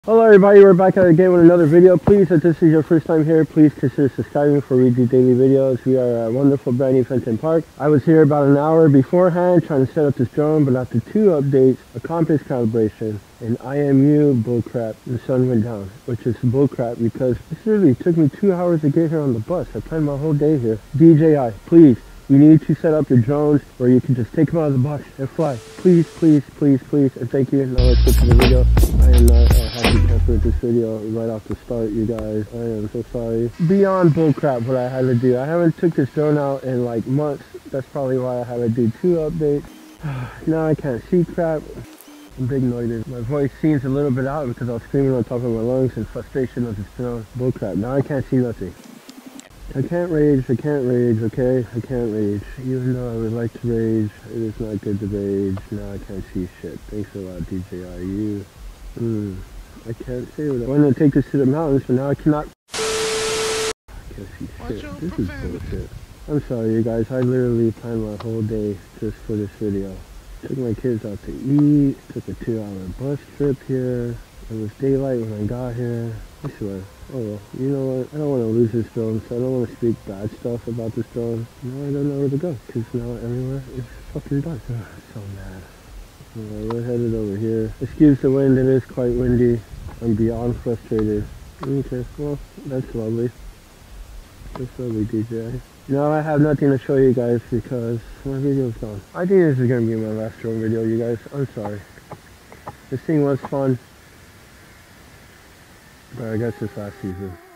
Hello everybody, we're back at it again with another video. Please, if this is your first time here, please consider subscribing for Reed's daily videos. We are at a wonderful brand new Fenton Park. I was here about an hour beforehand trying to set up this drone, but after 2 updates, a compass calibration, and IMU bullcrap, the sun went down, which is bullcrap because this literally took me 2 hours to get here on the bus. I planned my whole day here. DJI, please. You need to set up your drones where you can just take them out of the box and fly. Please, please, please, please, and thank you. Now let's get to the video. I am not happy camper with this video right off the start, you guys. I am so sorry. Beyond bullcrap what I had to do. I haven't took this drone out in like months. That's probably why I had to do 2 updates. Now I can't see crap. I'm big noises. My voice seems a little bit out because I was screaming on top of my lungs in frustration of this drone. Bullcrap. Now I can't see nothing. I can't rage, okay? I can't rage. Even though I would like to rage, it is not good to rage. Now I can't see shit. Thanks a lot, DJI. I can't say what I wanted to take this to the mountains, but now I cannot. I can't see shit. This is bullshit. I'm sorry, you guys. I literally planned my whole day just for this video. Took my kids out to eat, took a 2-hour bus trip here. It was daylight when I got here. I swear. Oh well, you know what? I don't want to lose this drone, so I don't want to speak bad stuff about this drone. Now I don't know where to go, because now everywhere is fucking dark. Oh, I'm so mad. Alright, we're headed over here. Excuse the wind, it is quite windy. I'm beyond frustrated. Okay, well, that's lovely. That's lovely, DJI. Now I have nothing to show you guys because my video's gone. I think this is going to be my last drone video, you guys. I'm sorry. This thing was fun. But I guess it's last season.